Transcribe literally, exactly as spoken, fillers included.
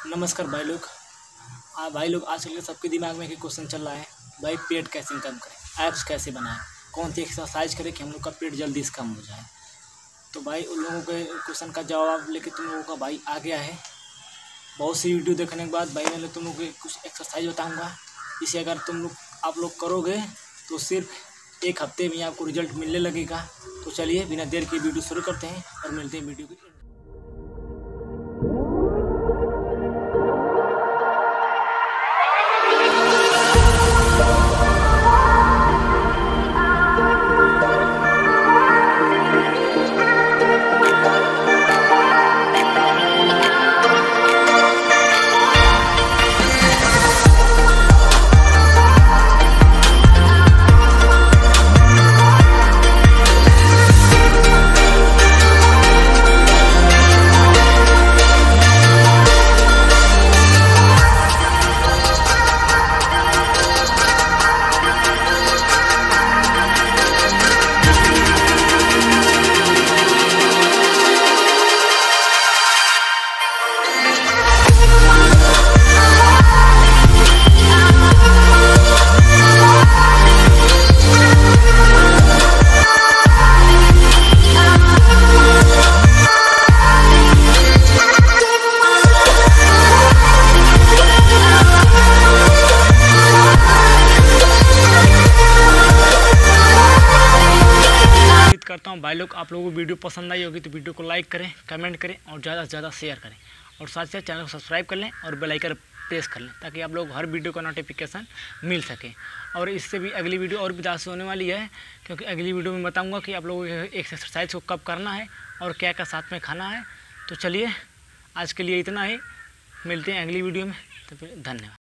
नमस्कार भाई लोग। हाँ भाई लोग, आजकल के सबके दिमाग में एक क्वेश्चन चल रहा है, भाई पेट कैसे कम करें, एब्स कैसे बनाएं, कौन सी एक्सरसाइज करें कि हम लोग का पेट जल्दी से कम हो जाए। तो भाई उन लोगों के क्वेश्चन का जवाब लेके तुम लोगों का भाई आ गया है। बहुत सी वीडियो देखने के बाद भाई मैं तुम लोग को कुछ एक्सरसाइज बताऊँगा, इसे अगर तुम लोग आप लोग करोगे तो सिर्फ एक हफ्ते में आपको रिजल्ट मिलने लगेगा। तो चलिए बिना देर के वीडियो शुरू करते हैं और मिलते हैं वीडियो की। करता हूँ भाई लोग, आप लोगों को वीडियो पसंद आई होगी तो वीडियो को लाइक करें, कमेंट करें और ज़्यादा से ज़्यादा शेयर करें और साथ साथ चैनल को सब्सक्राइब कर लें और बेल आइकन प्रेस कर लें ताकि आप लोग हर वीडियो का नोटिफिकेशन मिल सके। और इससे भी अगली वीडियो और भी ज़्यादा से होने वाली है, क्योंकि अगली वीडियो में बताऊँगा कि आप लोगों को एक्सरसाइज को कब करना है और क्या क्या साथ में खाना है। तो चलिए आज के लिए इतना ही, मिलते हैं अगली वीडियो में, तो फिर धन्यवाद।